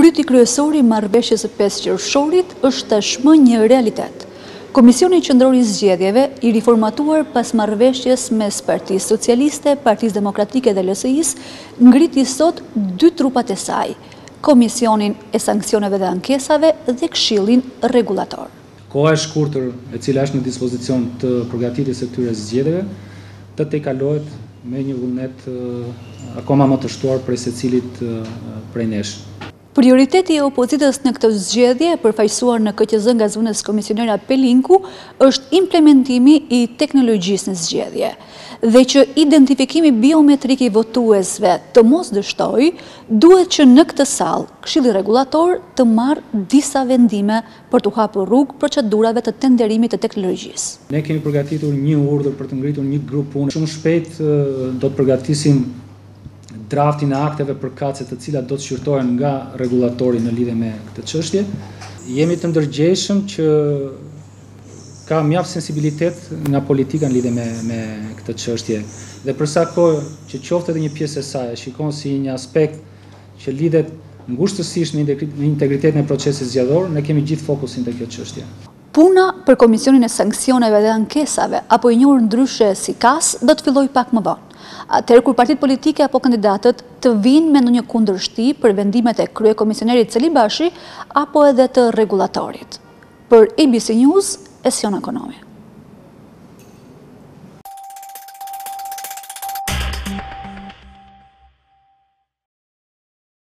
Mbryti kryesor i marrëveshjes së 5 qershorit është tashmë një realitet. Komisioni Qendror i Zgjedhjeve, i riformatuar pas marrëveshjes mes Partisë Socialiste, Partisë Demokratike dhe LSI-s, ngriti sot 2 trupat e saj: Komisionin e Sanksioneve dhe Ankesave dhe Këshillin Rregullator. Koha e shkurtër e cila është në dispozicion të përgatitjes së këtyre zgjedhjeve të tejkalohet me një vullnet akoma më të shtuar prej secilit prej nesh. Prioriteti e opozitës në këtë zgjedhje, përfaqësuar në KQZ nga zëvendës komisionera Pelinku, është implementimi i teknologjisë në zgjedhje, dhe që identifikimi biometrik i votuesve të mos dështojë, duhet që në këtë sallë Këshilli Rregullator të marrë disa vendime për të hapur rrugë procedurave të tenderimit të teknologjisë. Ne kemi përgatitur një urdhër për të ngritur një grup pune. Shumë shpejt do të përgatisim draftin e akteve përkatëse të cilat do të shqyrtohen nga rregullatori në lidhje me këtë çështje. Jemi të ndërgjegjshëm që ka mjaft sensibilitet nga politika në lidhje me këtë çështje. Dhe për sa kohë që qoftë edhe një pjesë e saj shikon si një aspekt që lidhet ngushtësisht me integritetin e procesit zgjedhor, ne kemi gjithë fokusin te kjo çështje. Puna për Komisionin e Sanksioneve dhe Ankesave, apo i njohur ndryshe si KAS, do të fillojë pak më vonë. Atëherë kur partitë politike apo kandidatët të vinë me ndonjë kundërshti për vendimet e Kryekomisionerit Celibashi apo edhe të rregullatorit. Për ABC News, Esion Ekonomi.